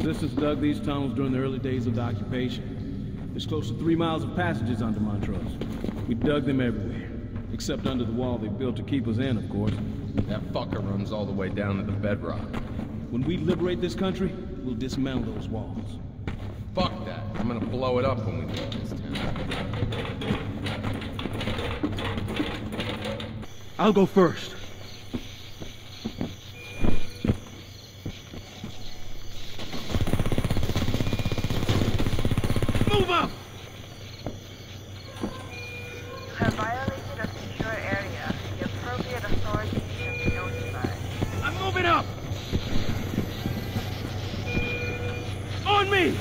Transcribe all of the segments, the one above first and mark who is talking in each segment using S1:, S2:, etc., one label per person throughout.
S1: Resistance dug these tunnels during the early days of the occupation. There's close to 3 miles of passages under Montrose. We dug them everywhere, except under the wall they built to keep us in, of course.
S2: That fucker runs all the way down to the bedrock.
S1: When we liberate this country, we'll dismantle those walls.
S2: Fuck that. I'm gonna blow it up when we leave this town.
S1: I'll go first. Move up!
S3: You have violated a secure area. The appropriate authorities should be notified.
S1: I'm moving up! On me!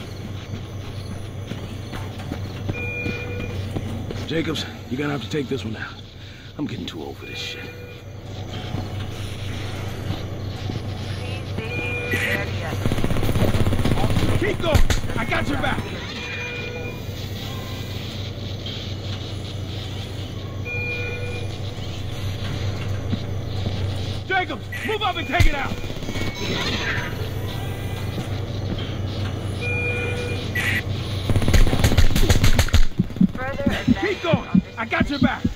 S1: Jacobs, you're gonna have to take this one out. I'm getting too old for this shit.
S3: Please vacate the area.
S1: Keep going! I got your back! Jacobs, move up and take it out!
S3: Further advance.
S1: Keep going! I got your back!